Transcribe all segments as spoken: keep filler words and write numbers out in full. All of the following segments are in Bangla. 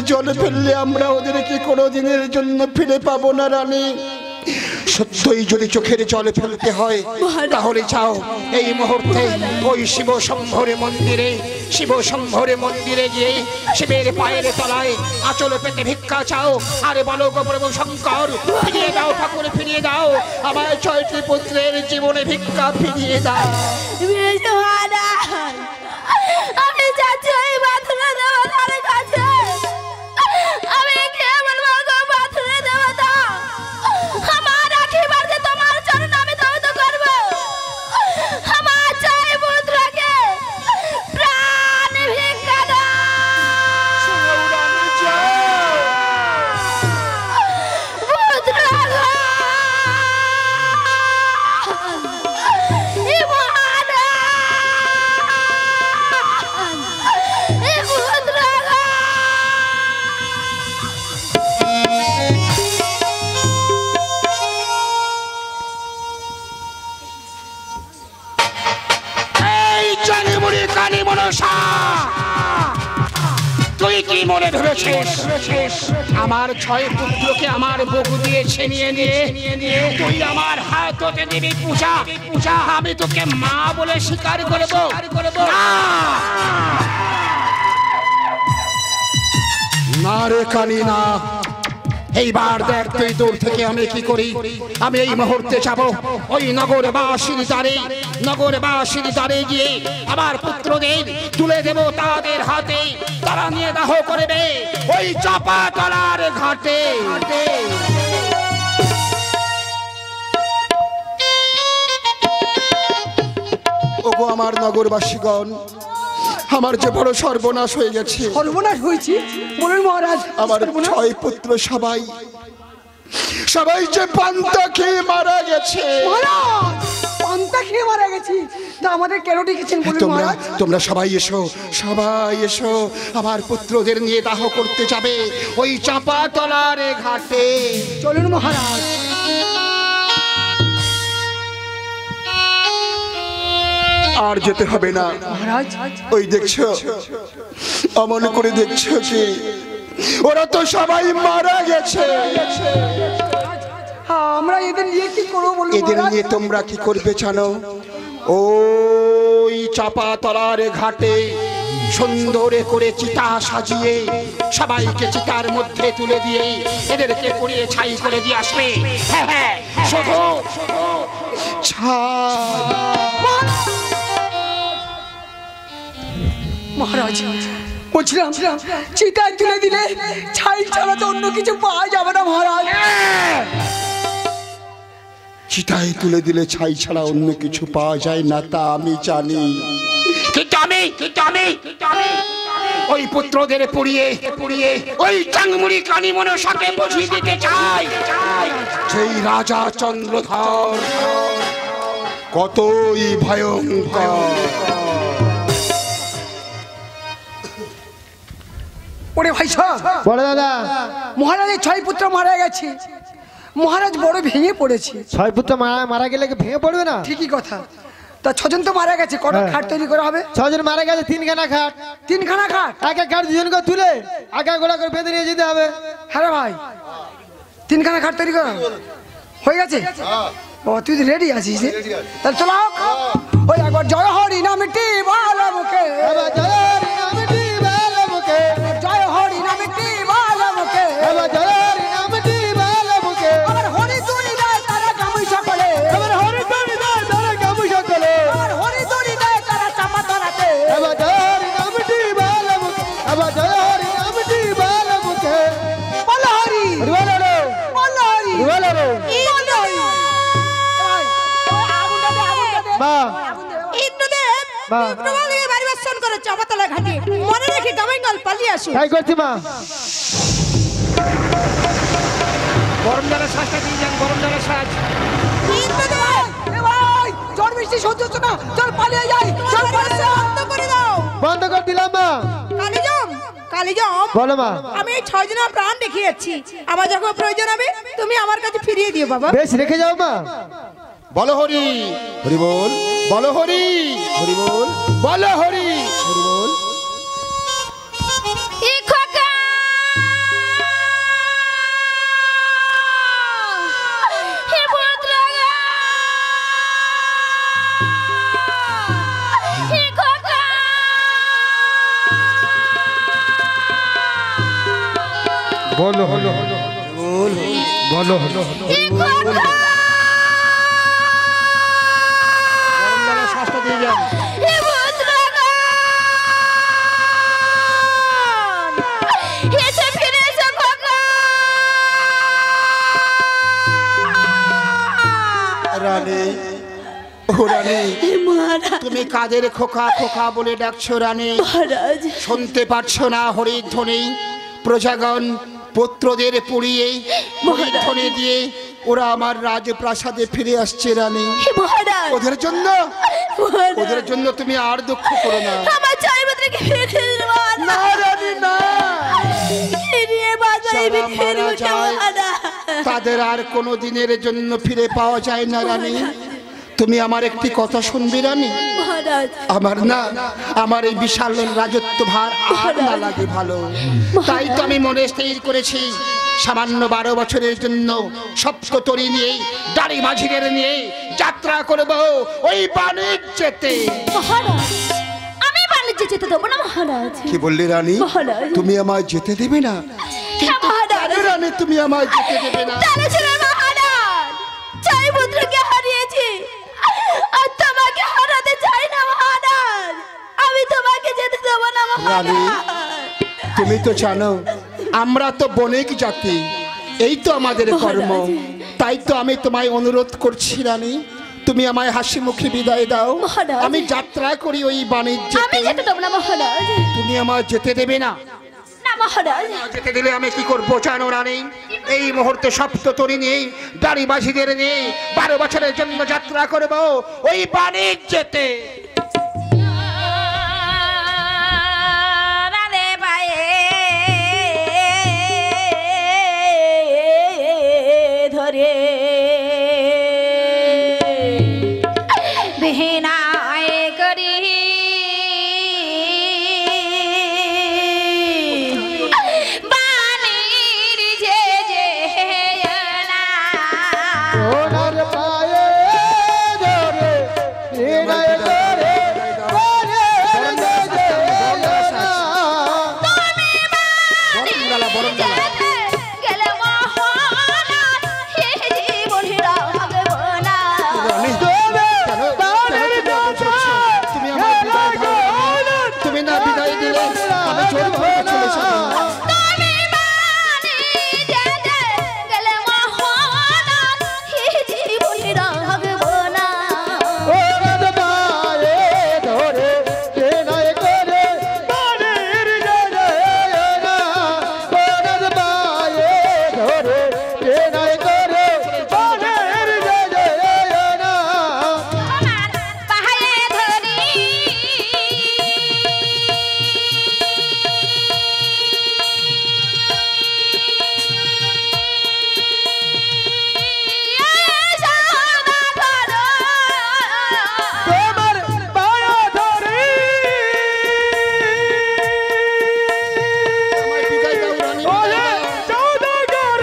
জলে ফেললে আমরা ওদেরকে কোনোদিনের জন্য ফিরে পাবো না রানী। সত্যই যদি চোখের জলে ফেলতে হয় তাহলে চাও এই মুহূর্তে ওই শিব শম্ভরে মন্দিরে শিব শম্ভরে মন্দিরে গিয়ে শিবের পায়ের তলায় আঁচল পেতে ভিক্ষা চাও। আরে বলো গো প্রভু শঙ্কর, ফিরিয়ে দাও ঠাকুর, ফিরিয়ে দাও আমার ছয়টি পুত্রের জীবনে ভিক্ষা ফিরিয়ে দাও। আমি যাচ্ছি ওই বাথরুমে দেবতার কাছে। আমি কে বলবো গো বাথরুমে দেবতা, আমার আশীর্বাদ যে তোমার চরণ আমি ধৌত করব। আমার চাই পুত্রকে প্রাণ ভিক্ষা দাও। পুত্র তুই কি মনে ধরেছিস আমার ছয় পুত্রকে আমার বুক দিয়ে ছিনিয়ে নিয়ে তুই আমার হাত হতে দিবি পূজা পূজা আমি তোকে মা বলে স্বীকার করব না রে কানি না। এইবার দেখ তুই দূর থেকে আমি কি করি। আমি এই মুহূর্তে যাব ওই নগরবাসীর দ্বারে নগরবাসীর দ্বারে গিয়ে আমার পুত্রদের তুলে দেব তাদের হাতে, তারা নিয়ে দাহ করবে ওই চাপাতলার ঘাটে। ওগো আমার নগরবাসীগণ, আমার যে বড় সর্বনাশ হয়ে গেছে। সর্বনাশ হয়েছে বলুন মহারাজ। আমার ছয় পুত্র সবাই সবাই যে পান্তা খেয়ে মারা গেছে। মহারাজ পান্তা খেয়ে মারা গেছে, তা আমাদের কেন ডেকেছেন বলুন মহারাজ? তোমরা সবাই এসো, সবাই এসো আমার পুত্রদের নিয়ে দাহ করতে যাবে ওই চাপাতলার ঘাটে। চলুন মহারাজ। আর যেতে হবে না মহারাজ। ওই দেখছো অমন করে দেখছো কি ওরা তো সবাই মারা গেছে। আমরা এদের নিয়ে কি করবো বলুন? এদের নিয়ে তোমরা কি করবে জানো? ওই চাপাতলার ঘাটে সুন্দর করে চিতা সাজিয়ে সবাইকে চিতার মধ্যে তুলে দিয়ে এদেরকে পুড়িয়ে ছাই করে দিয়ে আসবে। হ্যাঁ হ্যাঁ শুধু মহারাজ বলছিলাম চিতায় তুলে দিলে ছাই ছাড়া তো অন্য কিছু পাওয়া যাবে না মহারাজ। চিতায় তুলে দিলে ছাই ছাড়া অন্য কিছু পাওয়া যায় না তা আমি জানি, কিন্তু আমি কিন্তু আমি ওই পুত্রদের পুড়িয়ে পুড়িয়ে ওই চাংমুড়ি কানি মনসাকে বুঝিয়ে দিতে চাই সেই রাজা চন্দ্রধর কতই ভয়ঙ্কর। ওরে ভাই সাহেব, বড় দাদা, মহারাজের ছয় পুত্র মারা গেছে, মহারাজ বড় ভেঙে পড়েছে। ছয় পুত্র মারা মারা গেলে কি ভেঙে পড়বে না? ঠিকই কথা। তা ছজন তো মারা গেছে, কটা খাট তৈরি করা হবে? ছজন মারা গেছে, তিনখানা খাট। তিনখানা খাট? এক এক খাট দুজনকে তুলে আগা গোড়া করে বেঁধে নিয়ে যেতে হবে। হ্যাঁ ভাই, তিনখানা খাট তৈরি করা হয়ে গেছে? ও তুই রেডি আছিস? তাহলে চলো ওই একবার জয় হরি নামটি বল মুখে, জয় হরি নামটি বল মুখে, জয় হরি নামটি বল মুখে, জয় হরি নামটি বল মুখে। আমার হরি তুই দেয় তারা গামুই সকলে, আমার হরি তুই দেয় তারা গামুই সকলে, আমার হরি তুই দেয় তারা চাপা তলাতে। জয় হরি নামটি বল মুখে, জয় হরি নামটি বল মুখে। বল হরি বল রে, বল হরি বল রে। মা ইন্দ্রদেব মা প্রবলে বাড়ি বর্ষণ করে চাপাতলা ঘাটে, মনে রেখে গামাইঙ্গল পালিয়ে আসো। তাই করছি মা। গরম জলের শ্বাসটা দিয়ে যান, গরম জলের শ্বাস। ইন্দ্রদেব এ ভাই ঝড় বৃষ্টি সহ্য হচ্ছে না, চল পালিয়ে যাই, চল পালিয়ে যাই। বন্ধ করে দাও। বন্ধ করে দিলাম মা। কালিজম কালিজম বলো মা। আমি এই ছয় জনের প্রাণ দেখিয়েছি, আমার যখন প্রয়োজন হবে তুমি আমার কাছে ফিরিয়ে দিও বাবা। বেশ রেখে যাও মা। বলো হরি হরি বল, বলো হরি হরি বল, বলো হরি হরি বল। ই খোকা বলো হলো বলো হলো শ্বাসটা দিয়ে যান। রানী ও রানী তুমি কাদের খোকা খোকা বলে ডাকছো রানী? শুনতে পারছো না হরিধ্বনি? প্রজাগণ পুত্রদের পুড়িয়ে হরিধ্বনি দিয়ে ওরা আমার রাজপ্রাসাদে ফিরে আসছে রানী। ওদের জন্য ওদের জন্য তুমি আর দুঃখ করো না। না রানী না, যারা মারা যায় তাদের আর কোনো দিনের জন্য ফিরে পাওয়া যায় না রানী। তুমি আমার একটি কথা শুনবি রানী? আমার না আমার এই বিশাল রাজত্ব ভার আর না লাগে ভালো, তাই তো আমি মনে স্থির করেছি সামান্য বারো বছরের জন্য সপ্ততরী নিয়ে দাড়ি মাঝিদের নিয়ে যাত্রা করব ওই বাণিজ্যেতে। আমি বাণিজ্যে যেতে দেবো না মহারাজ। কি বললি রানী? তুমি আমায় যেতে দেবে না? কিন্তু কেন রানী তুমি আমায় যেতে দেবে না? চাই পুত্রকে হারিয়েছি আর তোমাকে হারাতে চাই না মহারাজ। আমি তোমাকে যেতে দেবো না রানী। তুমি তো জানো আমরা তো বণিক জাতি, এই তো আমাদের কর্ম, তাই তো আমি তোমায় অনুরোধ করছি রানী তুমি আমায় হাসি মুখে বিদায় দাও। আমি যাত্রা করি ওই বাণিজ্যে। আমি যেতে দেবো না মহারাজ। তুমি আমায় যেতে দেবে না? না মহারাজ। যেতে দিলে আমি কি করবো জানো রানী? এই মুহূর্তে সপ্ততরী নিয়ে দাড়ি বাজিদের নিয়ে বারো বছরের জন্য যাত্রা করবো ওই বাণিজ্যেতে। ধরে বেহেনায় করি বাণীর যে যে না ওনার পায়ে ধরে হৃদয় ধরে বলে বরঙ্গালা বরঙ্গালা গেলে মহানা হে জীবন হিরা ভগবানা। তুমি আমার বিদায় দাও। তুমি না বিদায় দিলে আমি জোর করে চলে যাব। তুমি বাণী যে যে গেলে মহানা হে জীবন হিরা ভগবানা। ওনার পায়ে ধরে হৃদয় করে বাণীর জয় না। ওনার পায়ে ধরে হৃদয় করে বাণীর জয় না। আমার পায়ে ধরি সাদা করো তোমার পায়ে ধরে আমায় বিদায় দাও রানী, ওরে বিদায় দাও। সওদাগর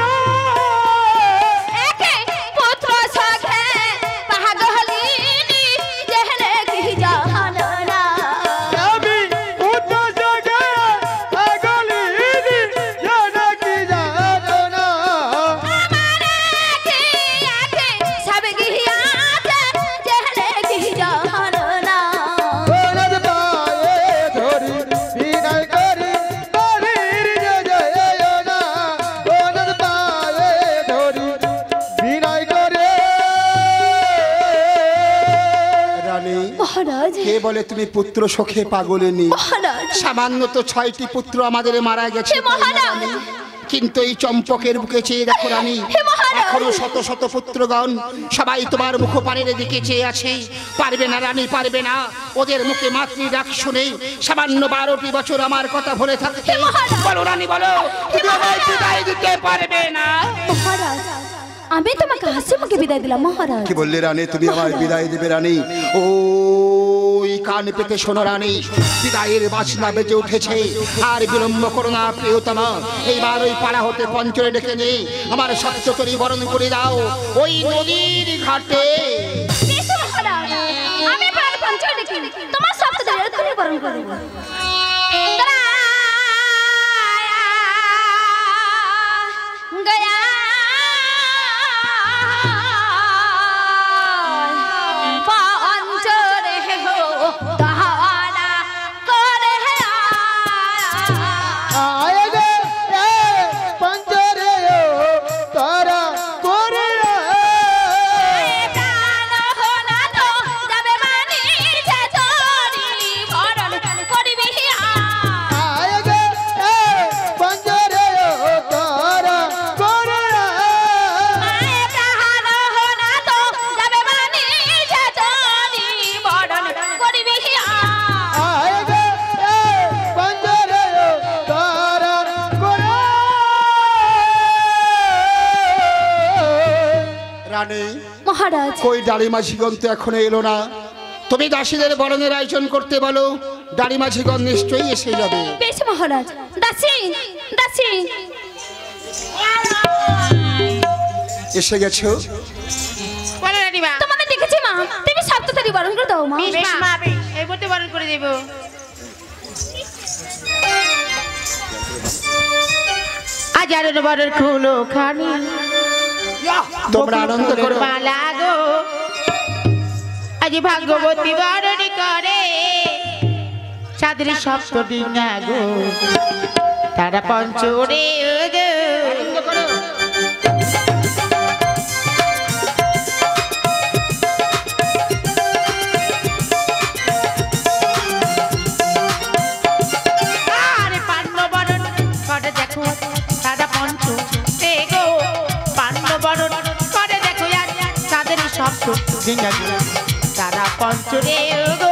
একে পুত্র সখে পাগলিনী যেহনে কি জাহান না। আমি উঠো জগে আগলিনি জানকি জানো না। আমারে কি একে সব গিয়াতে যেহনে কি জাহান না। ওনার পায়ে ধরি বিনয় করি বাড়ির জয় না। ওনার পায়ে ধরি বিনয় করে রানী মহারাজ কে বলে তুমি পুত্র শোকে পাগলিনী? মহারাজ সামান্য তো ছয়টি পুত্র আমাদের মারা গেছে, হে তাই না মহারাজ! রানী? কিন্তু এই চম্পকের বুকে চেয়ে দেখো রানী, হে মহারাজ! এখনো শত শত পুত্রগণ সবাই তোমার মুখপানের দিকে চেয়ে আছে। পারবে না রানী, পারবে না ওদের মুখে মাতৃ ডাক শুনে সামান্য বারোটি বছর আমার কথা ভুলে থাকতে। মহারাজ! বলো রানী বলো, তুমি আমায় বিদায় দিতে পারবে না? মহারাজ আমি তোমাকে হাসি মুখে বিদায় দিলাম মহারাজ। কি বললে রানী? তুমি আমায় বিদায় দেবে রানী? ওই কান পেতে শোনো রানী, বিদায়ের বাজনা বেজে উঠেছে। আর বিলম্ব করো না প্রিয়তমা, এইবার ওই পাড়া হতে পঞ্চরে ডেকে নেই আমার সপ্ততরী বরণ করে দাও ওই নদীর ঘাটে। বেশ মহারাজ, আমি প্রাণ পঞ্চল দেখি তোমার সব দয়া করে বরণ করব। মহারাজ। কই ডালিমাঝিগণ তো এখনো এলো না। তুমি দাসীদের বরণের আয়োজন করতে বলো, ডালিমাঝিগণ নিশ্চয়ই এসে যাবে। বেশ মহারাজ। দাসী দাসী এসে গেছো? বলো রানীমা। তোমাদের দেখেছি মা, তুমি সব তাড়াতাড়ি বরণ করে দাও মা। বেশ মা, বেশ এই মধ্যে বরণ করে দেব। আজ আর বরণ খুলো খানি তোমরা আনন্দ করো। মালা গো আজ ভাগ্যবতী বরণ করে চাঁদের সপ্ত ডিঙা গো তারা পঞ্চরে গো। আনন্দ করো। আরে পান্ন বরণ করে দেখো তারা পঞ্চ রে গো, পান্ন বরণ করে দেখো আজ চাঁদের সপ্ত ডিঙা গো তারা পঞ্চরে গো।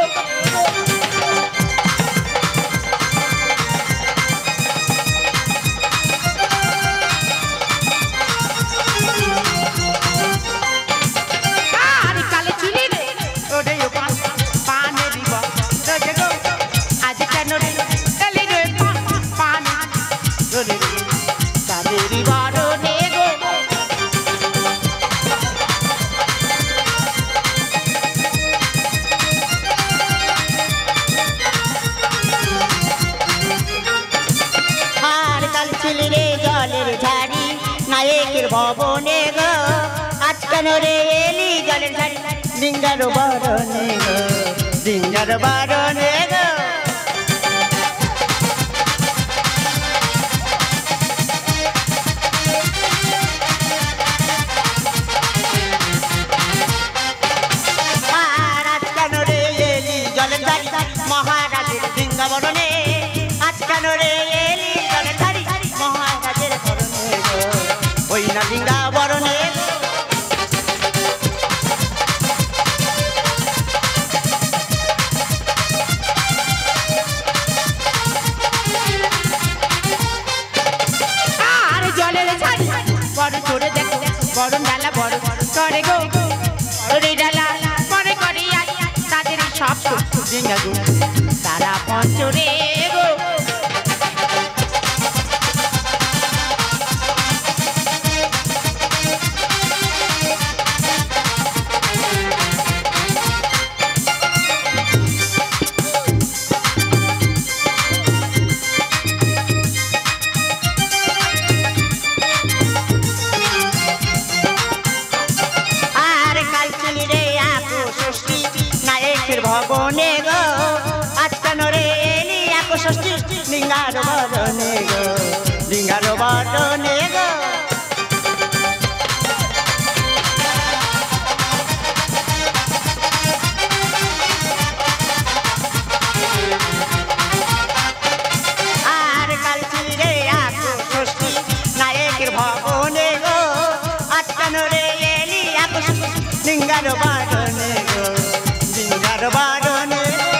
নায়কের ভবনে গো আজকাল রে এলি জলের ধারে ডিঙ্গার বারণে গো ডিঙ্গার বারণে গো। আর আজকাল রে এলি জলের ধারে মহারাজের ডিঙ্গা বরণে আজকাল রে এলি জলের ধারে মহারাজের বরণে গো ওই না ডিঙ্গা বরণে। আর জলের ঝাড়ি বড় চড়ে দেখো বরণ ডালা বড় করে গো ওরে ডালা মনে করে তাদের সব ডিঙ্গা গো তারা পঞ্চরে গো। ভবনে গো আজকাল রে এলি এক ষষ্ঠী ডিঙ্গার বরণে গো ডিঙ্গার বরণে গো। আর কাল রে এক ষষ্ঠী নায়কের ভবনে গো আজকাল রে এলি এক ষষ্ঠী ডিঙ্গার বরণে গো ডিঙ্গার বারণে।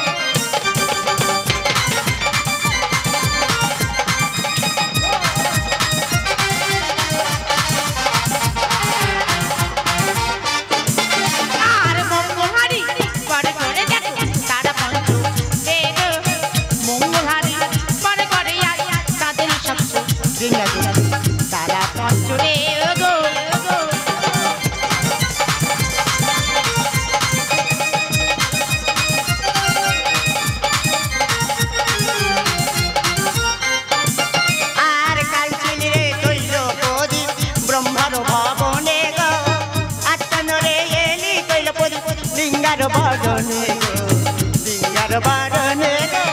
আর মঙ্গলহারি করে করে দেখো তারা পঞ্চ রে গো মঙ্গলহারি করে করে তাদের সব ডিঙ্গা গো তারা পঞ্চ রে গো। ব্রহ্মার ভবনে গো আজকাল রে এলি তৈল ডিঙ্গার বারণে গো ডিঙ্গার বারণে গো।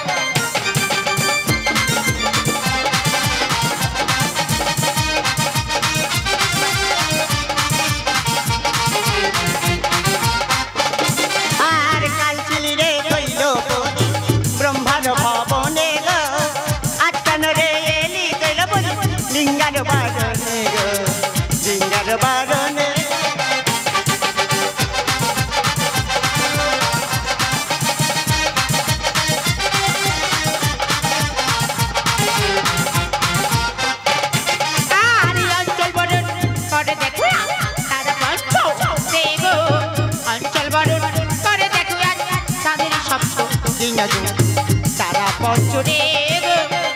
আর কাল ছিলি রে তৈল ব্রহ্মার ভবনে গো আজকাল রে এলি তৈল ডিঙ্গার বারণে গো ডিঙ্গার বারণে। জিঙ্গা গো তারা পঞ্চরে গো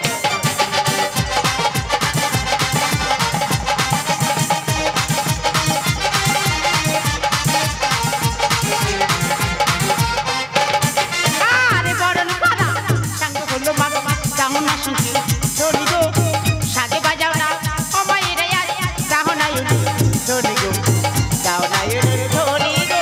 আরে বরণ করা সঙ্গ হলো মারো যাও না সঙ্গে চলি গো সাজে বাজাও না ও মায়েরা যাও না চলি গো যাও না এলে চলি গো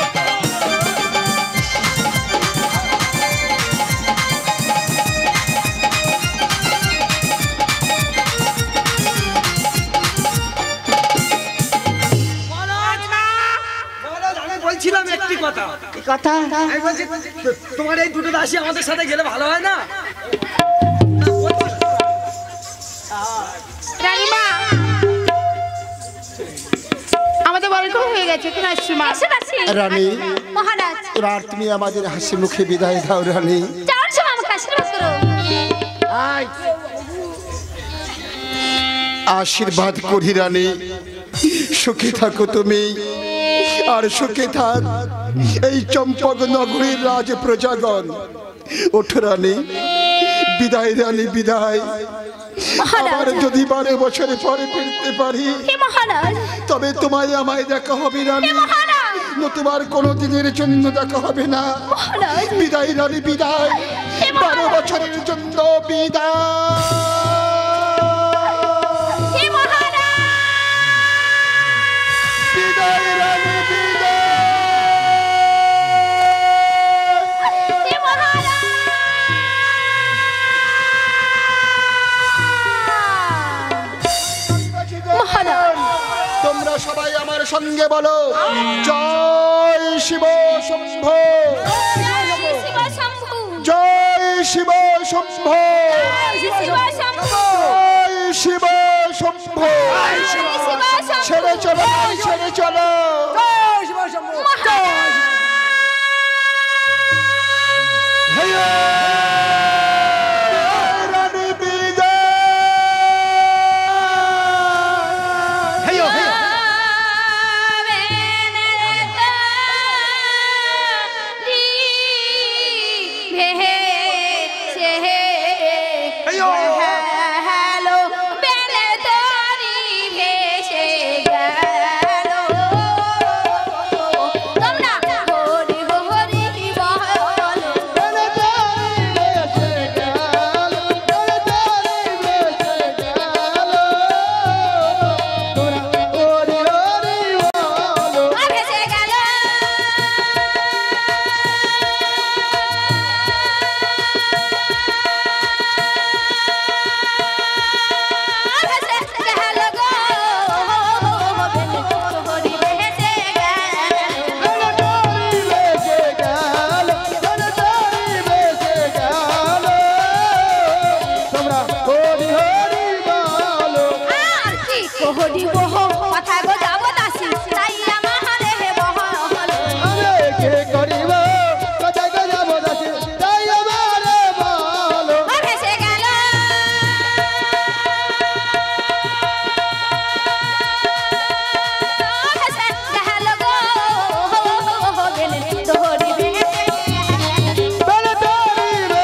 বলছিলাম একটি কথা কি কথা আমি বলছি তোমার এই দুটো দাসী আমাদের সাথে গেলে ভালো হয় না? রানীমা আমাদের বরণ হয়ে গেছে তুমি আসছো মা এসে গেছি। রানী মহারাজ এবার তুমি আমাদের হাসি মুখে বিদায় দাও রানী। যাওয়ার সময় আমাকে আশীর্বাদ করো। আশীর্বাদ করি রানী, সুখে থাকো তুমি আর সুখে থাক এই চম্পক নগরীর রাজ প্রজাগণ। ওঠো রানী, বিদায় রানী বিদায়। আবার যদি বারো বছরে পরে ফিরতে পারি হে মহারাজ, তবে তোমায় আমায় দেখা হবে রানী, মহারাজ, নতুবার কোনো দিনের জন্য দেখা হবে না। মহারাজ, বিদায় রানী বিদায়, বারো বছরের জন্য বিদায়। হে মহারাজ, বিদায় রানী বিদায়। হে মহারাজ। মহারাজ, তোমরা সবাই আমার সঙ্গে বলো জয় শিব শম্ভো, জয় শিব শম্ভু, জয় শিব শম্ভো, জয় শিব শম্ভু, জয় শিব শম্ভো। জয় শিব শম্ভু। ছেড়ে চলো ছেড়ে চলো। মহারাজ, রানী বিদায়। হ্যালো বেলে তোরি ভেসে গেল, তোমরা হরি হরি বল। ভেসে গেল, ভেসে গেল গো, হরি ভেসে গেল। আর কি কোহরি বহ কথায় বোঝাবো দাসী, তাই আমার হে বহল। ভেসে গেল, ভেসে গেল গো, তোরি ভেসে গেল।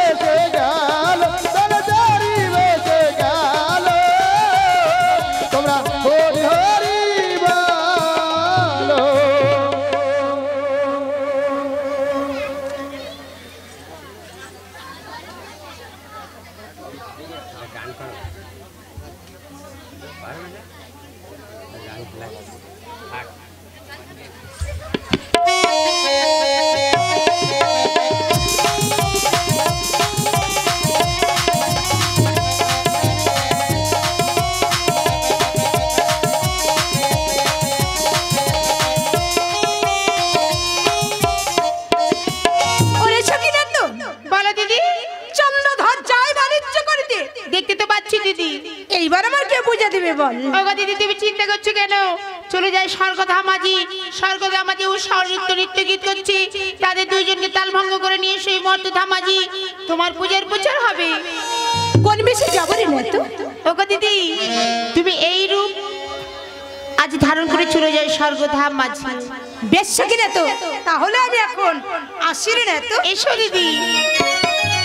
ওরে সখিনা তো বলো দিদি। চন্দ্রধর যায় বাণিজ্য করিতে, দেখতে তো পাচ্ছি দিদি। এইবার আমার কে বুঝা দিবে বল? ওগো দিদি তুমি চিন্তা করছো কেন? চলে যায় স্বর্গধামাজি, স্বর্গধামাজি উৎসব নৃত্য নৃত্য গীত করছে, তাদের দুইজনকে তাল ভঙ্গ করে নিয়ে সেই মুহূর্তে ধামাজি তোমার পূজার প্রচার হবে। কোন বেশি যাবরে না তো? ওগো দিদি তুমি এই রূপ আজ ধারণ করে চলে যায় স্বর্গধামাজি। বেশ সখিনা তো, তাহলে আমি এখন আসির না তো? এসো দিদি।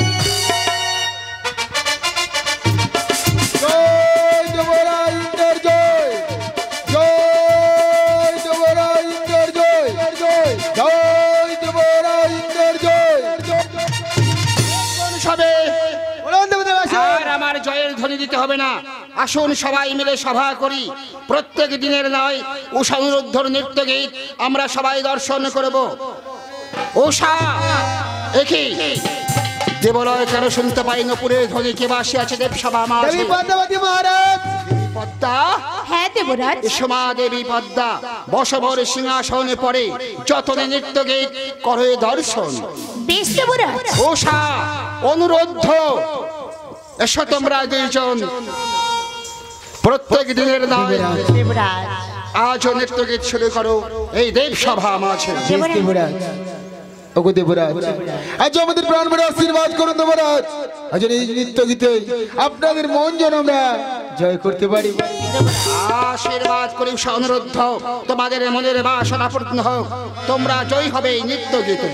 হবে, বলুন দেবদেব আসুন। আর আমার জয়ের ধ্বনি দিতে হবে না। আসুন সবাই মিলে সভা করি, প্রত্যেক দিনের নয় উষা অনুরুদ্ধর নৃত্য গীত আমরা সবাই দর্শন করব। উষা একই দেবালয় কেন শুনতে পাই নপুরের ধ্বনি, কে বাসি আছে দেব সভা মাঝে? দেবী পদ্মাবতী মহারাজ। পদ্মা, হ্যাঁ দেবরাজ। সোমা দেবী পদ্মা বসবর সিংহাসনে পড়ে যতনে নৃত্য গীত করে দর্শন। বেশ দেবরাজ। উষা অনুরোধ, এসো তোমরা দুইজন, প্রত্যেক দিনের নয় দেবরাজ আজ নৃত্য গীত শুরু করো এই দেব সভা মাঝে। দেবরাজ, ওগো দেবরাজ, আজ আমাদের প্রাণ ভরে আশীর্বাদ করুন দেবরাজ। আজ এই নৃত্য গীতে আপনাদের মন যেন আমরা জয় করতে পারি। আশীর্বাদ করি উষা অনুরোধ, তোমাদের মনের বাসনা পূর্ণ হোক, তোমরা জয় হবে এই নৃত্য গীতে।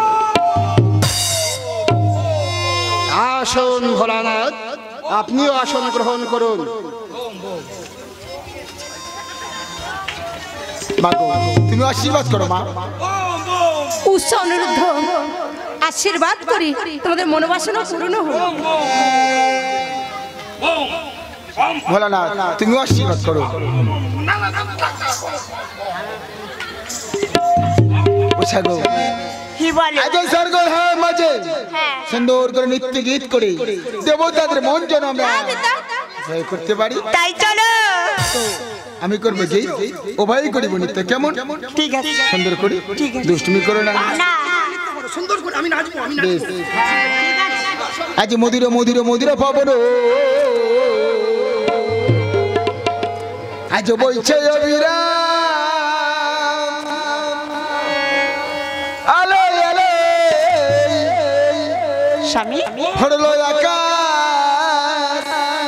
আসুন ভোলানাথ, আপনিও আসন গ্রহণ করুন। মাগো, তুমি আশীর্বাদ করো মা। উৎসাহ অনুরুদ্ধ আশীর্বাদ করি তোমাদের মনোবাসনা পূর্ণ হোক। ভোলানাথ, তুমি আশীর্বাদ করো। উষা গো, কি বলে? আজ এই স্বর্গ হ্যাঁ মাঝে সুন্দর করে নৃত্য গীত করে দেবতাদের মন যেন আমরা জয় করতে পারি। তাই চলো। আমি করবো কি ও ভাই করিব নৃত্য, কেমন? ঠিক আছে। সুন্দর করে, দুষ্টুমি করো না। না সুন্দর করে আমি নাচবো, আমি বেশ। আজ মধুর মধুর মধুর পাবন, আজ বইছে অবিরাম। আলো আলো স্বামী ভরলো আকাশ,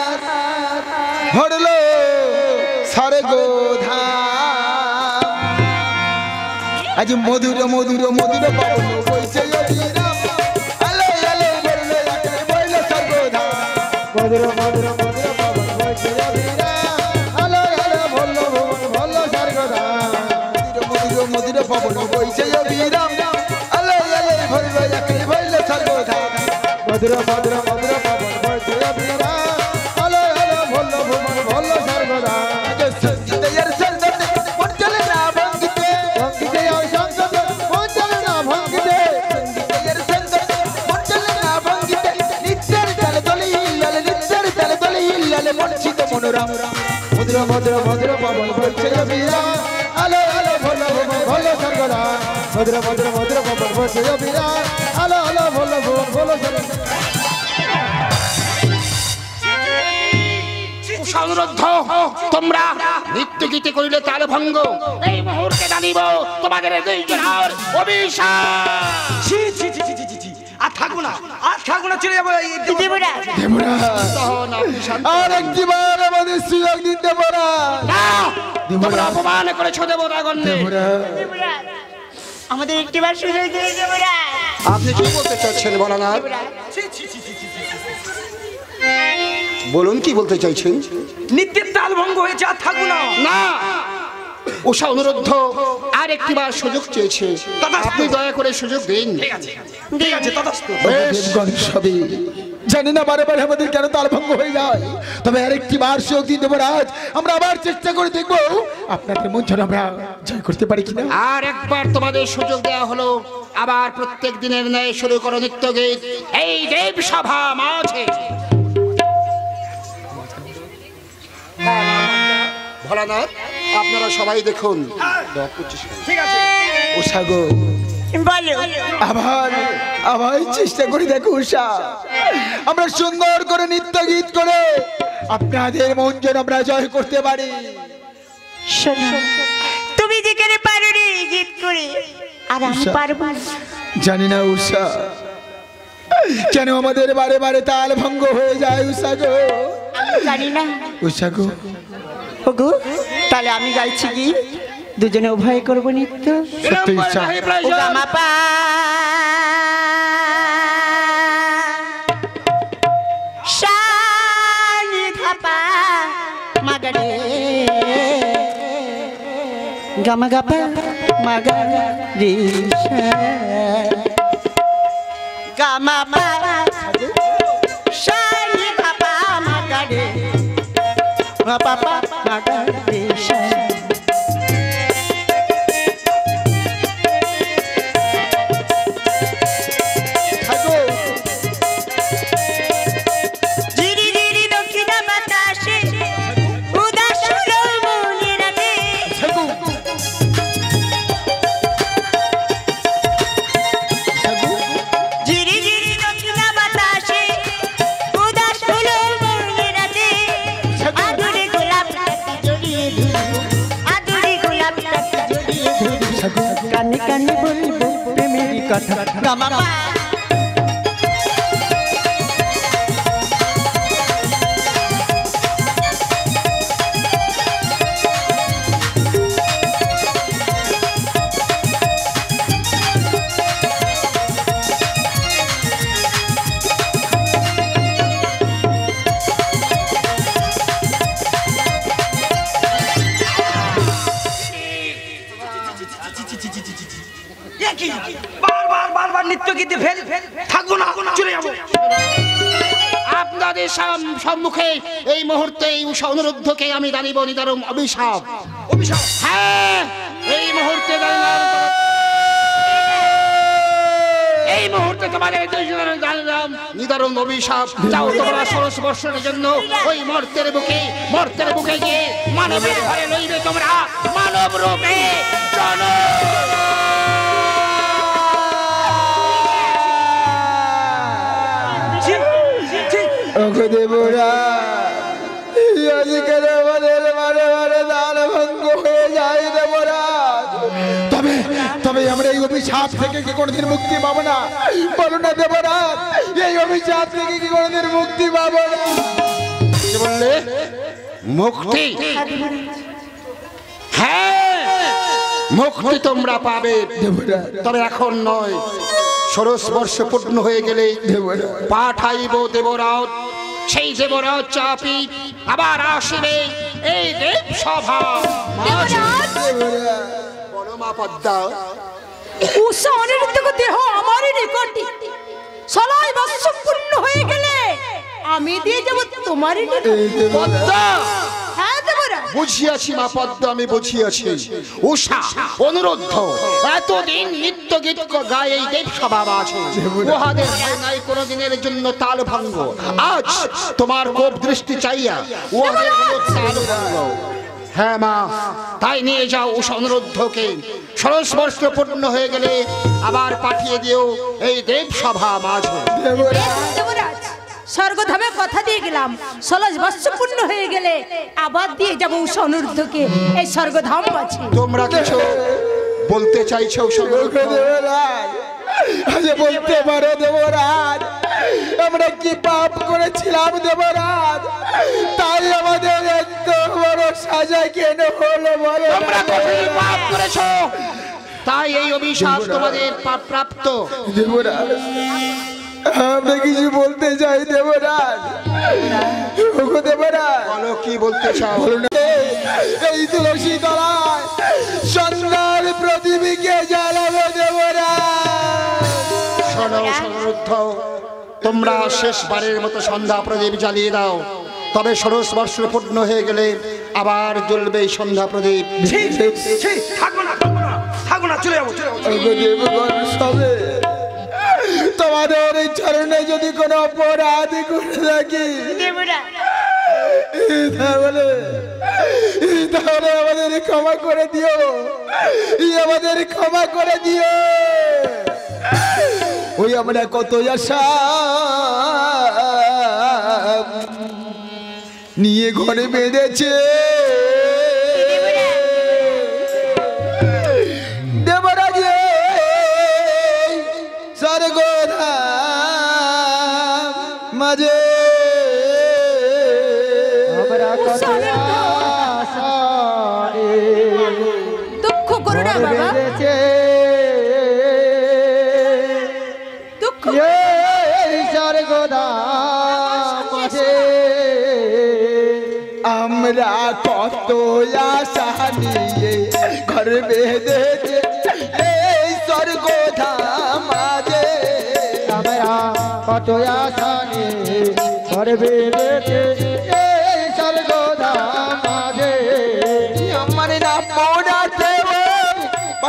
ভরলো সারে গোধাম। আজ মধুর মধুর মধুর পাবন বইছে অবিরাম। আলো আলো ভরলো আকাশ, বইলো সর্বধাম। মধুর মধুর মধুর পাবন বইছে অবিরাম। আলো আলো ভরলো ভুবন, ভরলো স্বর্গধাম। মধুর মধুর পাবন বইছে অবিরাম। আলো আলো ভরলো আকাশ, বইলো সর্বধাম। মধুর মধুর মধুর পাবন বইছে অবিরাম। আলো আলো ভরলো ভুবন, ভরলো স্বর্গধাম। সঙ্গীতের সঙ্গতে মন চলে না ভঙ্গিতে, ভঙ্গিতে আর সঙ্গতে মন চলে না ভঙ্গিতে। সঙ্গীতের সঙ্গতে মন চলে না ভঙ্গিতে, নিত্যের তালে তলে হিল্লালে, নিত্যের তালে তলে হিল্লালে মনচিত মনোরম। মধুর মধুর মধুর পাবন বইছে অবিরাম। আলো আলো ভরলো ভুবন, ভরলো স্বর্গধাম। মধুর মধুর মধুর পাবন বইছে অবিরাম। আলো আলো ভরলো ভুবন, ভরলো স্বর্গধাম। উষা অনুরোধ, তোমরা নৃত্য গীতে করিলে তাল ভঙ্গ, এই মুহূর্তে জানিব তোমাদের দুইজনের অভিশাপ। ছি ছি ছি ছি ছি ছি আর থাকবো না, আর থাকবো না, চলে যাবো। এই দেব- দেবরাজ তখন আপনি শান্ত আর একটিবার আমাদের সুযোগ দিতে পারা। না, তোমরা অপমান করেছো দেবতাগণকে। দেবরাজ আমাদের একটিবার সুযোগ দিয়ে দেবরাজ। আপনি কি বলতে চাচ্ছেন ভোলানাথ? বলুন কি বলতে চাইছেন? নিত্যের তাল ভঙ্গ হয়েছে, আর থাকবো না। না, উষা অনুরোধ আর একটিবার সুযোগ চেয়েছে, আপনি দয়া করে সুযোগ দিন। ঠিক আছে তথাস্তু। বেশ, দেবগণ সবে জানি না বারে বারে আমাদের কেন তাল ভঙ্গ হয়ে যায়, তবে আরেকটি বার সুযোগ দিন দেবরাজ। আমরা আবার চেষ্টা করে দেখবো আপনাদের মন যেন আমরা জয় করতে পারি কিনা। আর একবার তোমাদের সুযোগ দেওয়া হলো, আবার প্রত্যেক দিনের ন্যায় শুরু করো নৃত্য গীত এই দেব সভা মাঝে। ভোলানাথ, আপনারা সবাই দেখুন। ঠিক আছে। উষা গো, বলো আবার আবার চেষ্টা করে দেখো উষা, আমরা সুন্দর করে নৃত্য গীত করে আপনাদের মন যেন আমরা জয় করতে পারি। শোনো, তুমি যেখানে পারো রে গীত করে, আর আমি উষা। পারবো না। জানি না উষা কেন আমাদের বারে বারে তাল ভঙ্গ হয়ে যায়। উষা গো, আমি জানি না। উষা গো, ওগো তাহলে আমি গাইছি কি দুজনে উভয় করবো নৃত্য। সত্যি উষা, ও গামা পা সা নি ধা পা মা গা রে গামা গা পা মা গা রে সা গামা পা পাপা মাগরেশা জিরি জিরি দক্ষিণ বাতাসে উদাস হলো মনে রাতে জিরি জিরি দক্ষিণ বাতাসে উদাস হলো মনে রাতে আদুরে গোলাপটাকে জড়িয়ে ধরবো আদুরে গোলাপটাকে জড়িয়ে ধরবো কানে কানে বলবো প্রেমের কথা গামা বারবার বারবার নৃত্য গীতে ফেল থাকবো না চলে যাবো আপনাদের সাম- সম্মুখে এই মুহূর্তে এই উষা অনুরুদ্ধকে আমি জানিব নিদারুম অভিশাপ। অভিশাপ হ্যাঁ, এই মুহূর্তে জানিলাম এই মুহূর্তে তোমাদের দুইজনের জানিলাম নিদারুম অভিশাপ। যাও তোমরা ষোড়শ বর্ষের জন্য ওই মর্তের বুকে মর্তের বুকে গিয়ে মানবের ঘরে লইবে তোমরা মানব রূপে জন ওগো দেবরা আজকের আমাদের মারে মারে দান ভঙ্গ হয়ে যায় দেবরা তবে তবে আমরা এই অভিশাপ থেকে কি কোনোদিন মুক্তি পাবো না বলো না দেবরা এই অভিশাপ থেকে কি কোনোদিন মুক্তি পাবো না কি বললে মুক্তি? হ্যাঁ, মুক্তি তোমরা পাবে, দেবরা তবে এখন নয়। ষোড়শ বর্ষ পূর্ণ হয়ে গেলে দেবরা পাঠাইব দেবরাজ, সেই দেবরাজ চাপি আবার আসবে এই দেব সভা। দেবরা বলো মা পদ্মা, উষা অনিরুদ্ধ দেহ আমারই নিকটে সলাই বৎস পূর্ণ হয়ে গেলে আমি দিয়ে যাব তোমারই নিকটে। পদ্মা হ্যাঁ দেবরা, বুঝিয়াছি মা পদ্মা, আমি বুঝিয়াছি। উষা অনুরুদ্ধ এতদিন নিত্য গীত গায়ে এই দেব সভা আছে, উহাদের হয় নাই কোনো দিনের জন্য তাল ভাঙ্গ। আজ তোমার কোপ দৃষ্টি চাইয়া উহাদের হলো তাল ভাঙ্গ। হ্যাঁ মা, তাই নিয়ে যাও উষা অনুরুদ্ধকে। ষোড়শ বর্ষ পূর্ণ হয়ে গেলে আবার পাঠিয়ে দিও এই দেব সভা মাঝে। দেবরা দেবরাজ স্বর্গধামে কথা দিয়ে গেলাম, ষোলশ বৎস পূর্ণ হয়ে গেলে আবার দিয়ে যাব উষা অনিরুদ্ধকে এই স্বর্গধাম আছে। তোমরা কিছু বলতে চাইছো? ওগো দেবরাজ আজ বলতে পারো দেবরাজ আমরা কি পাপ করেছিলাম দেবরাজ, তাই আমাদের এত বড় সাজা কেন হলো বলো না তোমরা কঠিন পাপ করেছো, তাই এই অভিশাপ তোমাদের পাপ প্রাপ্ত। দেবরাজ আমরা কিছু বলতে চাই দেবরাজ। ওগো দেবরাজ বলো কি বলতে চাও? বলুন এই তুলসী তলায় সন্ধ্যার প্রদীপকে জ্বালাবো দেবরাজ। শোনো অনুরুদ্ধ, তোমরা শেষবারের মতো সন্ধ্যা প্রদীপ জ্বালিয়ে দাও, তবে ষোড়শ বর্ষ পূর্ণ হয়ে গেলে আবার জ্বলবে এই সন্ধ্যা প্রদীপ। থাকবো না থাকবো না থাকবো না চলে যাবো চলে যাবো ওগো দেবগণ সবে তোমাদের এই চরণে যদি কোনো অপরাধ করে থাকি তাহলে তাহলে আমাদের ক্ষমা করে দিও, আমাদের ক্ষমা করে দিও। ওই আমরা কত আশা নিয়ে ঘরে বেঁধেছে দেবরাজে স্বর্গধাম মাঝে আমরা কত আশা দুঃখ করো না বাবা, দুঃখ আমরা কত আশা নিয়ে ঘর বেঁধেছে এই স্বর্গধাম মাঝে, আমরা কত আশা নিয়ে ঘর বেঁধেছে এই স্বর্গধাম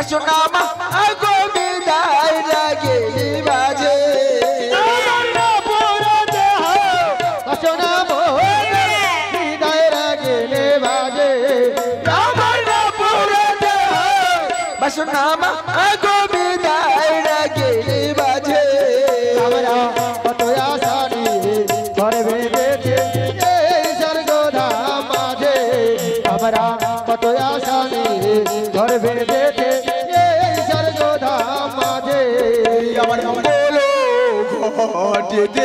বাসনা মা আগো বিদায় লাগে বাজে আমার না পুরো দেহ বাসনা মোরে বিদায় লাগে বাজে আমার না পুরো দেহ বাসনা মা আগো বিদায় লাগে বাজে আমরা কত আশা নিয়ে ঘরে বেঁধেছে এই স্বর্গধাম মাঝে আমরা কত আশা নিয়ে ঘরে বেঁধেছে এই স্বর্গধাম মাঝে আমার বলো ঘটেতে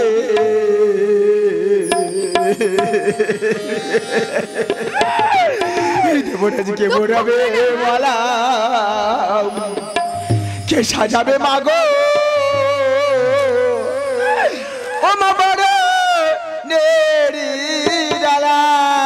দেবরাজকে বোরাবে মালা কে সাজাবে মাগো ও মা বড় নেড়ি ডালা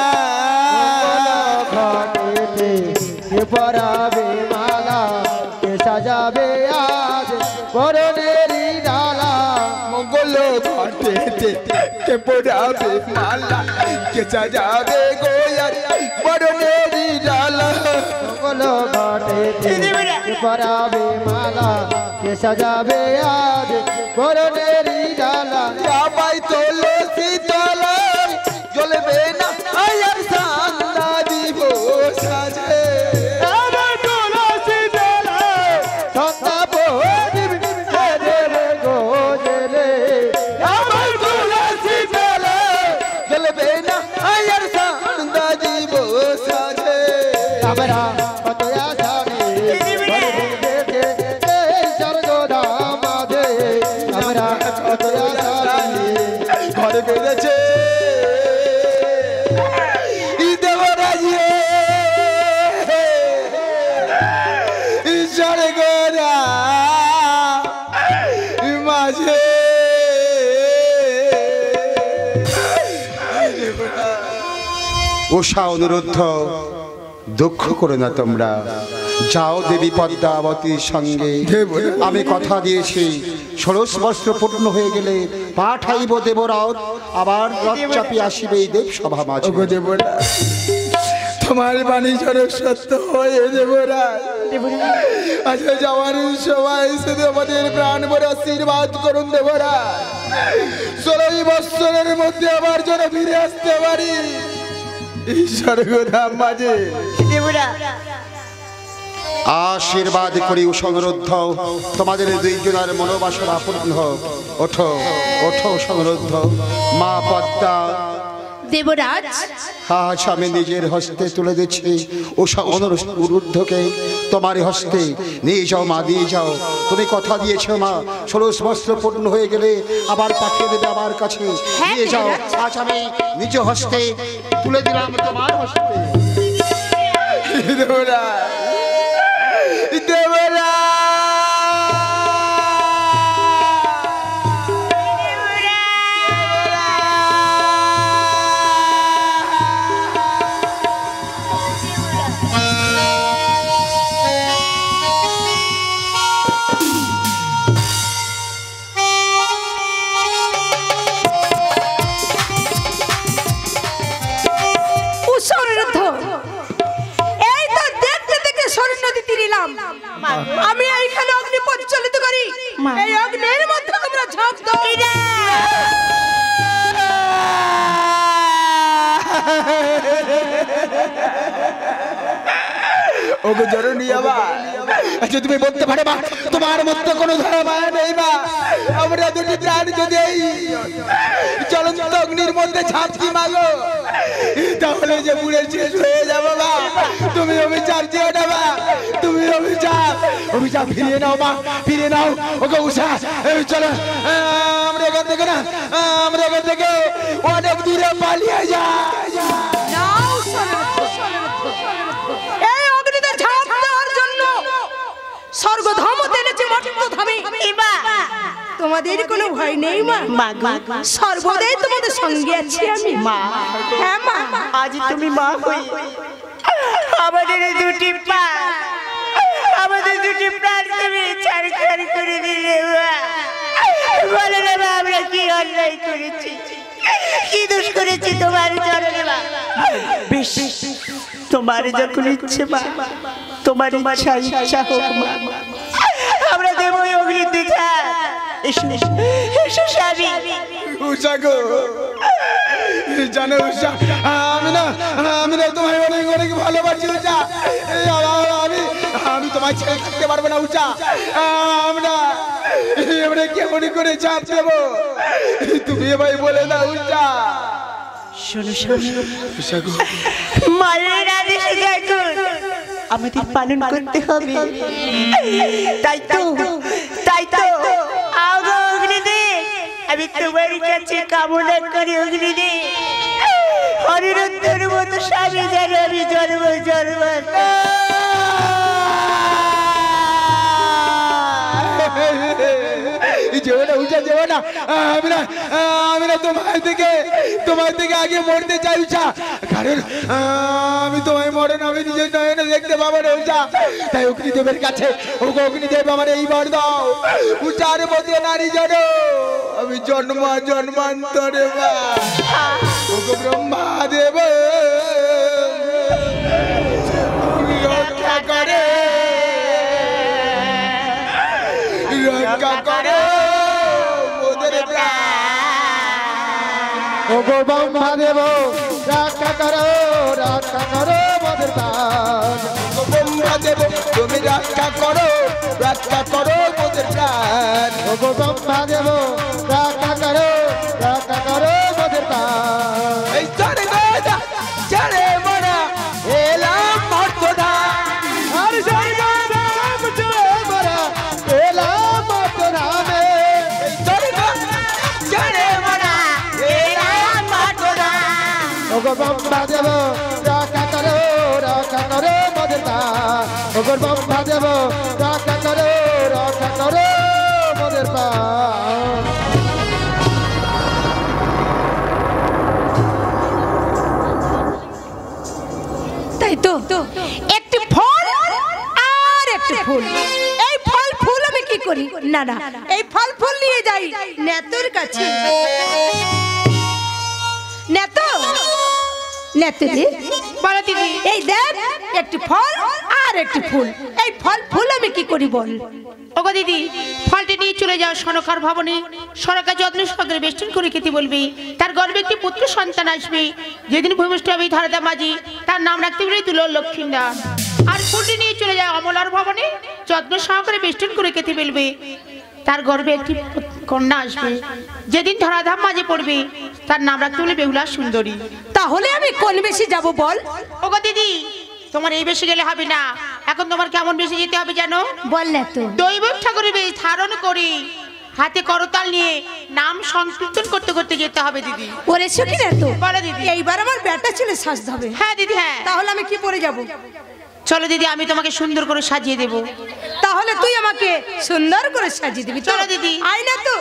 ঘটেতে কে পরাবে মালা কে সাজাবে আজ বড় নেড়ি ডালা মঙ্গল ঘটেতে কে পরাবে মালা কে সাজাবে গোয়ার বড় নেড়ি ডালা মঙ্গল ঘটেতে কে পরাবে মালা কে সাজাবে আজ বড় নেড়ি ডালা যাবাই তোলো শীতলা জ্বলবে না আয়ার সান্দা দিব সাজে যাবাই তোলো শীতলা সন্ধ্যা পড়িব রে গোজলে যাবাই তোলো শীতলা জ্বলবে না আয়ার সান্দা দিব সাজে আমরা কত আশা নিয়ে এই স্বর্গধাম মাঝে আমরা কত আশা নিয়ে ঘরে বেঁধেছে দেবরাজিয়ে স্বর্গধাম মাঝে উষা অনুরুদ্ধ দুঃখ করো না তোমরা যাও দেবী পদ্মাবতীর সঙ্গে আমি কথা দিয়েছি ষোড়শ বস্ত্র পূর্ণ হয়ে গেলে পাঠাইব দেবরাত আবার রথ চাপিয়ে আসিবে এই দেব সভা মাঝে দেবরাজ তোমার বাণী যেন সত্য হয়ে দেবরাজ আজকে যাওয়ার সবাই শুধু আমাদের প্রাণ ভরে আশীর্বাদ করুন দেবরাজ ষোলোই বৎসরের মধ্যে আবার যেন ফিরে আসতে পারি এই স্বর্গধাম মাঝে আশীর্বাদ করি সংরুদ্ধ তোমাদের দুইজনের মনোবাসনা পূর্ণ হোক ওঠো ওঠো সংরুদ্ধ মা পদ্মা দেবরাজ আজ আমি নিজের হস্তে তুলে দিচ্ছি উষা অনুরুদ্ধকে তোমার হস্তে নিয়ে যাও মা দিয়ে যাও তুমি কথা দিয়েছো মা ষোড়শ বস্ত্র পূর্ণ হয়ে গেলে আবার পাঠিয়ে দেবে আমার কাছে নিয়ে যাও আজ আমি নিজ হস্তে তুলে দিলাম তোমার হস্তে দেবরাজ দেবরাজ আমি এইখানে অগ্নি প্রজ্বলিত করি এই অগ্নির মধ্যে তোমরা ঝাঁপ দাও ওগো জরুরি আবার আচ্ছা তুমি বলতে পারো মা তোমার মধ্যে কোনো ধরা মায়া নেই মা আমরা দুটি প্রাণ যদি এই জ্বলন্ত অগ্নির মধ্যে ঝাঁপি মাগো তাহলে যে পুড়ে শেষ হয়ে যাবো মা তুমি অভিচার চেয়ে না মা তুমি অভিচার অভিচার ফিরিয়ে নাও মা ফিরিয়ে নাও ওগো উষা চলো আমরা এখান থেকে না আমরা এখান থেকে অনেক দূরে পালিয়ে যাই এই অগ্নিতে ঝাঁপ দেওয়ার জন্য স্বর্গধাম এনেছে মর্তধামে তোমাদের কোনো ভয় নেই মা সর্বদাই তোমাদের সঙ্গে আছি আমি মা হ্যাঁ মা আজ তুমি মা হই আমাদের দুটি পা আমাদের দুটি প্রাণ তুমি ছাড়খাড় করে দিলে বলে না মা আমরা কি অন্যায় করেছি কি দোষ করেছি তোমার চরণে মা বেশ তোমার যখন ইচ্ছে মা তোমার ইচ্ছা ইচ্ছা হোক মা, আমরা দেবো ওই অগ্নির দেখা। এসো এসো স্বামী। উষা গো, জানো উষা, আমি না আমি না তোমায় অনেক অনেক ভালোবাসি উষা। এই আ- আমি আমি তোমায় ছেড়ে থাকতে পারবো না উষা। আমরা এবারে কেমন করে চাপ দেবো তুমি এবার বলে দাও উষা। শোনো শোনো, উষা গো, মায়ের আদেশে দেখো আমাদের পালন করতে হবে। তাই তো তাই তো আগো অগ্নিদেব, আমি তোমার কাছে কামনা করি অগ্নিদেব, অনিরুদ্ধের মতো স্বামী যেন আমি জন্ম জন্ম যেও না উষা, যেও না। আমি না আমি না তোমার থেকে তোমার থেকে আগে মরতে চাই উষা, কারণ আমি তোমায় মরণ আমি নিজের নয়নে দেখতে পাবো না উষা। তাই অগ্নিদেবের কাছে ও অগ্নিদেব আমার এই বর দাও, উষার মধ্যে নারী জন আমি জন্ম জন্মান্তরে মা ওগো ব্রহ্মা দেব রক্ষা করে রক্ষা করে ওদের ওগো ব্রহ্মা দেব রক্ষা করো রক্ষা করো মোদের প্রাণ। ব্রহ্মা দেব তুমি রক্ষা করো রক্ষা করো ওদের প্রাণ। ওগো ব্রহ্মা দেব রক্ষা করো রক্ষা করো মোদের প্রাণ। এই চলে গোদা চলে মরা এলাম মর্তদা, আর সেই গাম চলে মরা এলাম মত নামে। এই চলে গোদা চলে মরা এলাম মর্তদা। ওগো ব্রহ্মা দেব রক্ষা করো রক্ষা করো মোদের প্রাণ। ওগো ব্রহ্মা দেব রক্ষা করো রক্ষা করো মোদের প্রাণ। তাই তো একটি ফল আর একটি ফুল, এই ফল ফুল আমি কি করি, না না এই ফল ফুল নিয়ে যাই নেতর কাছে। নেত নেত রে, বলো দিদি। এই দেখ একটি ফল আর একটি ফুল, এই ফল ফুল আমি কি করি বল। ওগো দিদি, ফলটি নিয়ে চলে যাও সনকার ভবনে, সনকা যত্ন সহকারে বেষ্টন করে খেতে বলবি। তার গর্ভে একটি পুত্র সন্তান আসবে, যেদিন ভূমিষ্ঠ হবে ধরাদা মাঝি, তার নাম রাখতে বলে তুলো লক্ষ্মীন্দর। আর ফুলটি নিয়ে চলে যাও অমলার ভবনে, যত্ন সহকারে বেষ্টন করে খেতে বলবে। তার গর্ভে একটি কন্যা আসবে, যেদিন ধরাধাম মাঝে পড়বে, তার নাম রাখতে বলে বেহুলা সুন্দরী। তাহলে আমি কোন বেশি যাব বল। ওগো দিদি, তোমার এই বেশি গেলে হবে না, এখন তোমার কেমন বেশি যেতে হবে জানো? বল না তো। দৈবক ঠাকুরের বেশ ধারণ করি, হাতে করতাল নিয়ে নাম সংকীর্তন করতে করতে যেতে হবে দিদি। ওরে সখী না তো, বলো দিদি। এইবার আমার বেটা ছেলে সাজতে হবে। হ্যাঁ দিদি হ্যাঁ। তাহলে আমি কি পরে যাব? চলো দিদি, আমি তোমাকে সুন্দর করে সাজিয়ে দেব। তাহলে তুই আমাকে সুন্দর করে সাজিয়ে দিবি। চলো দিদি। আয় না তো।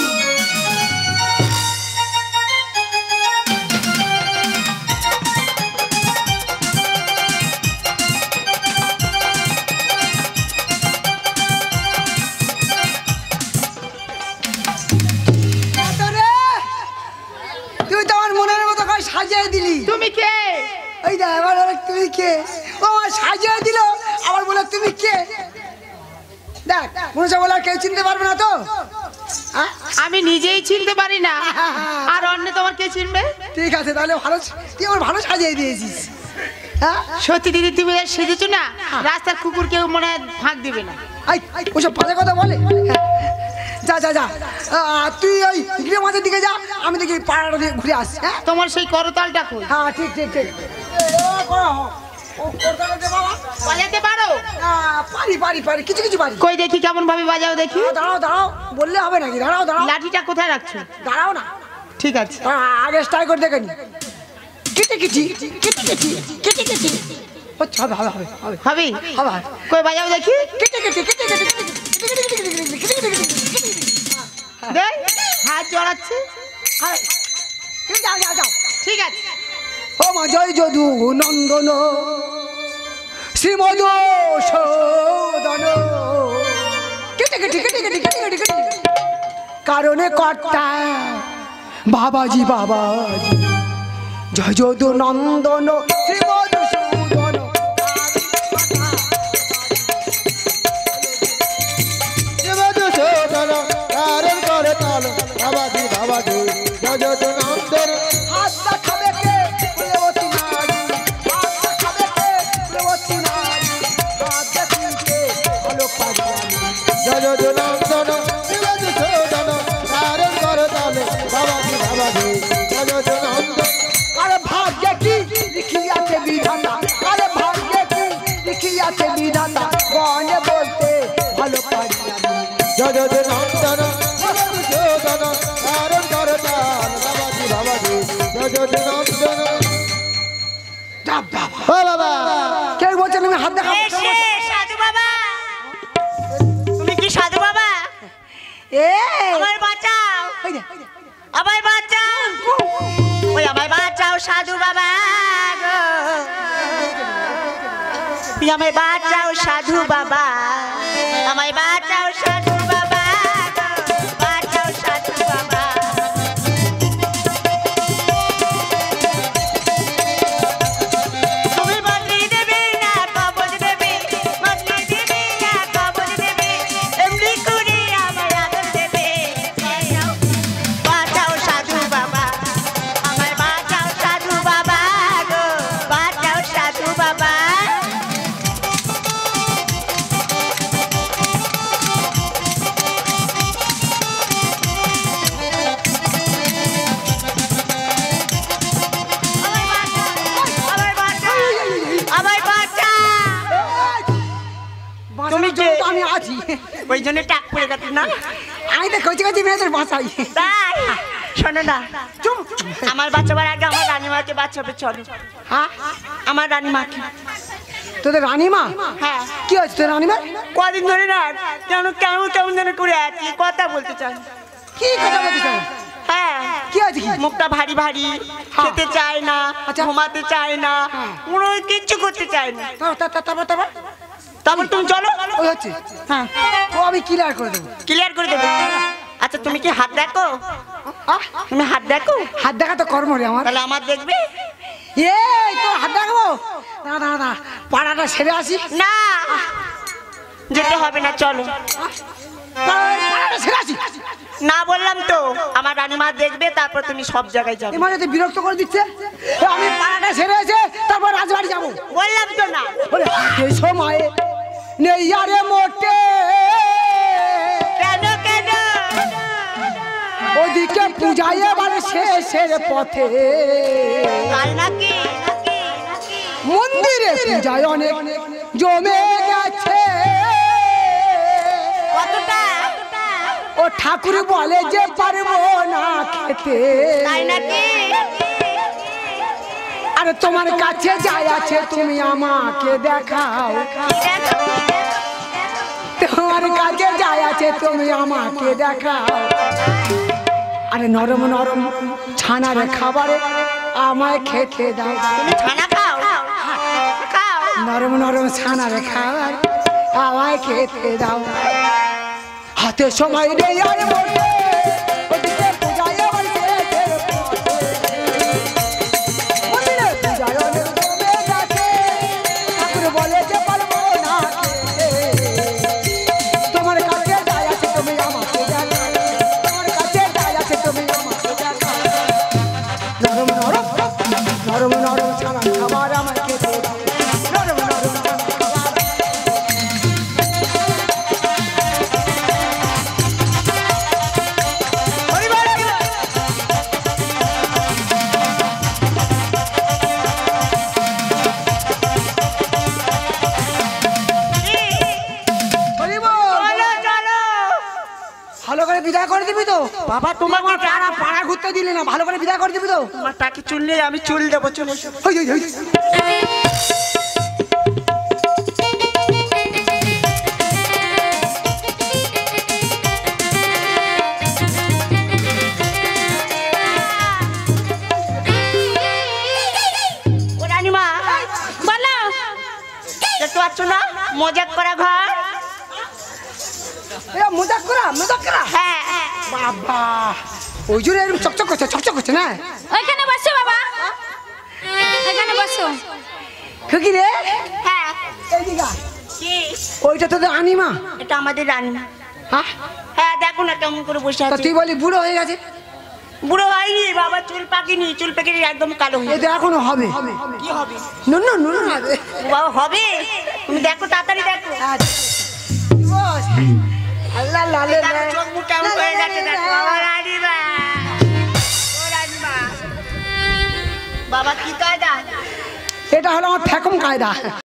তুই তো আমার মনের মতো করে সাজিয়ে দিলি। তুমি কে? ওই দা এবার বলে তুমি কে, ও আমার সাজিয়ে দিল, আবার বলে তুমি কে। দেখ মনুষ্য বলে আর কেউ চিনতে পারবে না তো। আ? আমি নিজেই চিনতে পারি না, আর অন্য তোমার কে চিনবে? ঠিক আছে তাহলে ভালো, তুই আমার ভালো সাজিয়ে দিয়েছিস। হ্যাঁ সত্যি দিদি, তুমি যা সেজেছো না, রাস্তার কুকুর কেউ মনে হয় ফাঁক দিবে না। আই ওসব বাজে কথা বলে। যা যা যা আহ, তুই ওই গৃহ মাঝের দিকে যা, আমি দেখি পাড়াটা দিয়ে ঘুরে আসছি। হ্যাঁ তোমার সেই করতালটা কই? হ্যাঁ ঠিক ঠিক ঠিক। এ, ও করো, ও করতে দে বাবা। বাজাতে পারো? আহ, পারি পারি পারি কিছু কিছু পারি। কই দেখি কেমন ভাবে বাজাও দেখি। দাঁড়াও, দাঁড়াও দাঁড়াও, বললে হবে নাকি? দাঁড়াও দাঁড়াও লাঠিটা কোথায় রাখছো? দাঁড়াও না। ঠিক আছে। আহ, আগে স্টাই করে দেখেনি। কিটি কিটি কিটি কিটি কিটি কিটি হচ্ছে, হবে হবে হবে হবে হবে? হবে হবে। কই বাজাও দেখি। কিটি কিটি কিটি কিটি কিটি কিটি কিটি কিটি কিটি কিটি কিটি কিটি কিটি কিটি। দেখ হাত জড়াচ্ছে। আরে, তুমি যাও যাও যাও। ঠিক আছে। ও মা জয় যদু নন্দন শ্রীমদ সদন কেটে কেটে কেটে কেটে কেটে কেটে কেটে কারণে কর্তা বাবাজি বাবাজি জয় যদু নন্দন শ্রীমদ সদন নন্দন হাত দেখাবে কে প্রেয়তী নারী হাত দেখাবে কে প্রেয়তী নারী হাত দেখিতে ভালো পারি আমি জয় জয় নন্দন শিবাজি সদন নারায়ণ করতাল বাবাজি বাবাজি জয় জয় নন্দন আরে ভাগ্যে কি লিখিয়াছে বিধাতা আরে ভাগ্যে কি লিখিয়াছে বিধাতা গনে বলতে ভালো পারি আমি জয় জয় নন্দন শিবাজি সদন নারায়ণ করতাল বাবাজি বাবাজি জয় জয় নন্দন যা বাবা ও বাবা কেউ বলছেন আমি হাত দেখাবো এসে সাধু বাবা তুমি কি সাধু বাবা এ আমায় বাঁচাও এই যে, আমায় বাঁচাও ওই আমায় বাঁচাও সাধু বাবা গো তুমি আমায় বাঁচাও সাধু বাবা আমায় বাঁচাও সাধু বাবা গো বাঁচাও সাধু বাবা তুমি বদলি দেবে না কবজ দেবে বদলি দেবে না কবজ দেবে এমনি করে আমায় আদর দেবে বাঁচাও সাধু বাবা আমায় বাঁচাও সাধু বাবা গো বাঁচাও সাধু বাবা আমায় বাঁচাও আমায় বাঁচাও তুমি কে? তো আমি আছি ওই জন্য টাক পড়ে গেছে না আমি তো কচি কচি মেয়েদের বাঁচাই তাই শোনো না আমার বাচ্চাবার আগে আমার রানীমাকে বাঁচাবে চলো হ্যাঁ আমার রানীমাকে তোদের রানীমা হ্যাঁ কি হচ্ছে তোর রানীমা কদিন ধরে না কেন কেমন কেমন যেন করে আছি কথা বলতে চাই কি কথা বলছিস হ্যাঁ কি আছে কি মুখটা ভারী ভারী খেতে চায় না আচ্ছা। ঘুমাতে চায় না হ্যাঁ। কোনো কিচ্ছু করতে চায় না তারপর তারপর তারপর তারপর তারপর তুমি চলো ওই হচ্ছে হ্যাঁ ও আমি ক্লিয়ার করে দেবো ক্লিয়ার করে দেবে আচ্ছা তুমি কি হাত দেখো আহ, তুমি হাত দেখো হাত দেখা তো কর্ম রে আমার তাহলে আমার দেখবে এই তোর হাত দেখাবো না না না পাড়াটা সেরে আসি না যেতে হবে না চলো পাড়াটা সেরে আসি না বললাম তো আমার রানীমা দেখবে তারপর তুমি সব জায়গায় যাবে এবার যদি বিরক্ত করে দিচ্ছে এ, আমি পাড়াটা সেরে এসে তারপর রাজবাড়ি যাবো বললাম তো না বলে এই সময় নেই আরে মোটে কেন কেন ওদিকে পূজায় এবার শেষের পথে তাই নাকি মন্দিরে পূজায় অনেক জমে গেছে কতটা ও ঠাকুর বলে যে পারবো না খেতে তাই নাকি আরে তোমার কাছে যাই আছে তুমি আমাকে দেখাও তোমার কাছে যাই আছে তুমি আমাকে দেখাও আরে নরম নরম ছানার খাবারে আমায় খেতে দাও তুমি ছানা খাও খাও নরম নরম ছানার খাবার আমায় খেতে দাও হাতে সময় নেই আর মোটে ওদিকে পূজায় আবার শেষের পথে। মন্দিরে পূজায় অনেক জমে গেছে, ঠাকুর বলে যে পারবো না খেতে। তোমার কাছে যাই আছে তুমি আমাকে দেখাও, তোমার কাছে যাই আছে তুমি আমাকে দেখাও। নরম নরম নরম নরম ছানার খাবার আমার খেতে দাও, নরম নরম ছানার খাবার। হরি বল। চলো চলো ভালো করে বিদায় করে দিবি তো বাবা তোমাকে তোমার পাড়া পাড়া ঘুরতে দিলে না, ভালো করে বিদায় করে দিবি তো? তোমার টাকে চুল নেই আমি চুল দেবো চলে এসো। হই, হই, হই। ও রানীমা বলো দেখতে পাচ্ছ না মজাক করা ঘর এ মজাক করা মজাক করা হ্যাঁ হ্যাঁ। বাবা ওই জন্য এরকম চকচক করছে চকচক করছে না ওইখানে বসো বাবা, এখানে বসো। খুকি রে হ্যাঁ এইদিকে আয়। কি ওইটা তোদের আনিমা এটা আমাদের রানী হ্যাঁ হ্যাঁ দেখো না কেমন করে বসে তা আছে তুই বলি বুড়ো হয়ে গেছে বুড়ো হয়নি বাবা, চুল পাকেনি, চুল পেকে একদম কালো হয়ে এটা এখনো হবে। কি হবে? নুন নুন নুন হবে। বাবা হবে, তুমি দেখো তাড়াতাড়ি দেখো। আল্লাহ লালে দেখো, চোখ মুখ কেমন হয়ে যাচ্ছে দেখো। বাবা রানীমা, ও রানীমা, বাবা কি কায়দা? এটা হলো আমার ঠেকম কায়দা।